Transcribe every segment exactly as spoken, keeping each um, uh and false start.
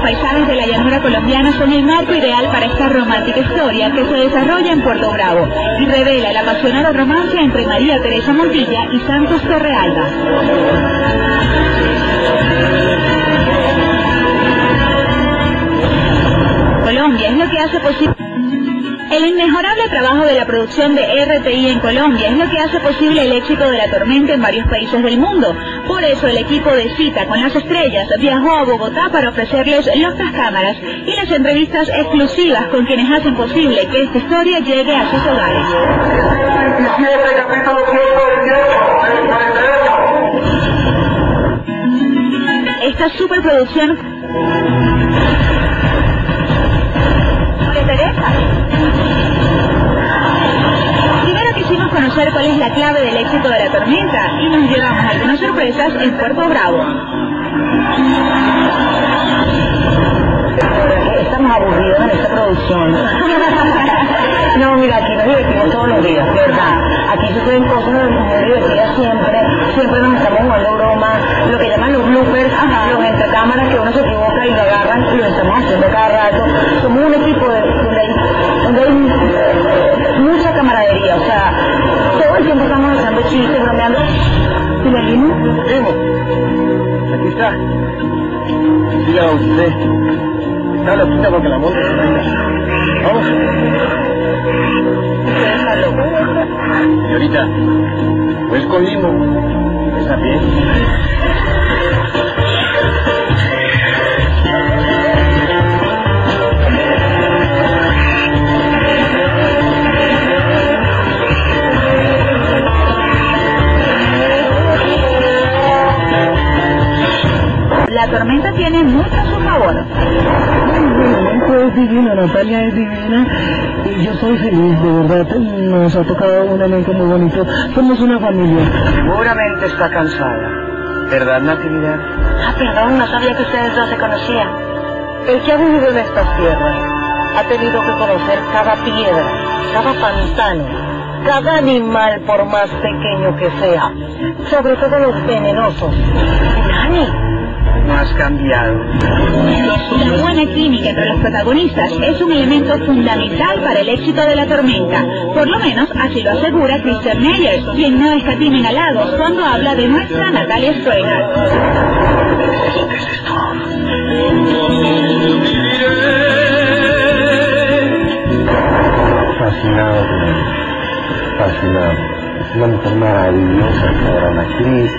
paisajes de la llanura colombiana son el marco ideal para esta romántica historia que se desarrolla en Puerto Bravo y revela el apasionado romance entre María Teresa Montilla y Santos Torrealba. Colombia es lo que hace posible. El inmejorable trabajo de la producción de R T I en Colombia es lo que hace posible el éxito de La Tormenta en varios países del mundo. Por eso el equipo de Cita con las Estrellas viajó a Bogotá para ofrecerles los tras cámaras y las entrevistas exclusivas con quienes hacen posible que esta historia llegue a sus hogares. Esta superproducción de Teresa. Primero quisimos conocer cuál es la clave del éxito de La Tormenta y nos llevamos algunas sorpresas en Puerto Bravo. Estamos aburridos en esta producción. No, mira, aquí nos divertimos todos los días, ¿verdad? Aquí suceden cosas muy divertidas siempre, siempre nos estamos jugando bromas, lo que llaman los bloopers, ajá, los entrecámaras que uno se equivoca y lo agarran y lo estamos haciendo cada rato. Somos un equipo de, donde, hay, donde hay mucha camaradería, o sea, todo el tiempo estamos echando chistes, bromeando. ¿Y la Limo? Limo, aquí está. Sí, la bauticé. Está loquita porque la monta se venga. Vamos. Señorita, pues con Limo. ¿Está bien? La Tormenta tiene mucho a su favor. Es divina, Natalia es divina y yo soy feliz, de verdad, nos ha tocado un momento muy bonito, somos una familia. Seguramente está cansada, ¿verdad, Natividad? Ah, perdón, no sabía que ustedes dos se conocían. El que ha vivido en estas tierras ha tenido que conocer cada piedra, cada pantano, cada animal por más pequeño que sea, sobre todo los venenosos. Nani, no has cambiado. La buena química entre los protagonistas es un elemento fundamental para el éxito de La Tormenta. Por lo menos así lo asegura Christian Meyers, quien no escatima en halagos cuando habla de nuestra Natalia Streiner. ¿Qué es esto? Fascinado, fascinado. Es una mujer maravillosa, una gran actriz.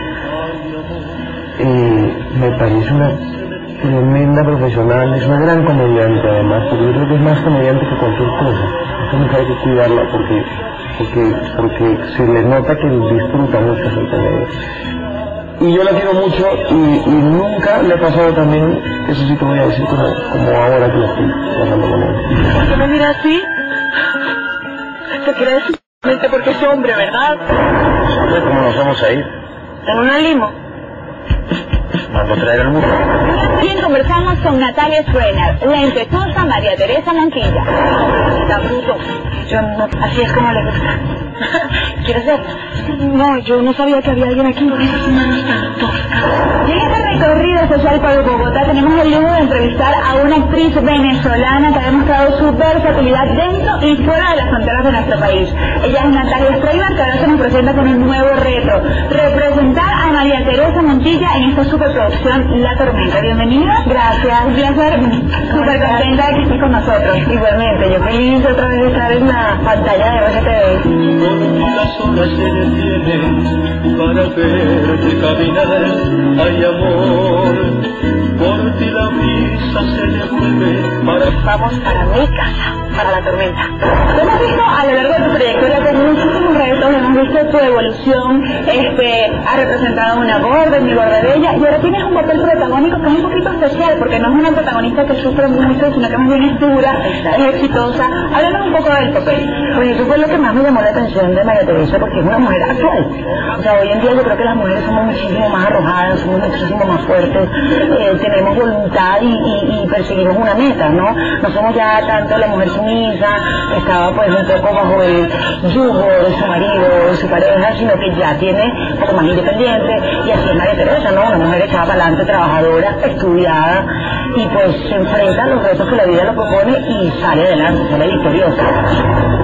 Eh, me parece una tremenda profesional, es una gran comediante además, porque yo creo que es más comediante que cualquier cosa. Esta mujer hay que cuidarla porque, porque, porque se le nota que disfruta mucho hacer comedia. Y yo la quiero mucho y, y nunca le ha pasado también, eso sí te voy a decir, como, como ahora que la estoy pasando con él. ¿por qué me mira así? ¿Te crees porque es hombre, verdad? ¿Cómo nos vamos a ir? ¿En una limo? Mando a traer al mundo. Bien, conversamos con Natalia Streiner, la impetuosa María Teresa Montilla. Está bruto. Yo no, así es como le gusta. ¿Quieres ver? No, yo no sabía que había alguien aquí. Esas manos tan toscas. Y en este recorrido especial por Bogotá tenemos el lujo de entrevistar a una actriz venezolana que ha demostrado su versatilidad dentro y fuera de las fronteras de nuestro país. Ella es Natalia Streiner, que ahora se nos presenta con un nuevo reto: representar a María Teresa Montilla en esta superproducción La Tormenta. Bienvenida. Gracias, un placer. Súper contenta de que estés con nosotros. Igualmente, yo feliz otra vez de estar en la pantalla de R T V. Las olas se detienen para verte caminar, hay amor, por ti la brisa se devuelve para... Vamos para mi casa, para La Tormenta. Hemos visto a lo largo de tu trayectoria con muchísimos retos, hemos visto tu evolución, este, has representado una gorda en Mi Gorda Bella y ahora tienes un papel protagónico que es un poquito especial porque no es una protagonista que sufre mucho, sino que más bien es dura, es exitosa. Háblanos un poco del papel. Pues eso fue lo que más me llamó la atención de María Teresa, porque es una mujer actual. O sea, hoy en día yo creo que las mujeres somos muchísimo más arrojadas, somos muchísimo más fuertes, eh, tenemos voluntad y, y, y perseguimos una meta, ¿no? No somos ya tanto la mujer sumisa, estaba pues un poco bajo el yugo de su marido, con su pareja, sino que ya tiene un poco más independiente, y así es María Teresa, ¿no? Una mujer echada para adelante, trabajadora, estudiada, y pues se enfrenta a los retos que la vida le propone y sale adelante, sale victoriosa.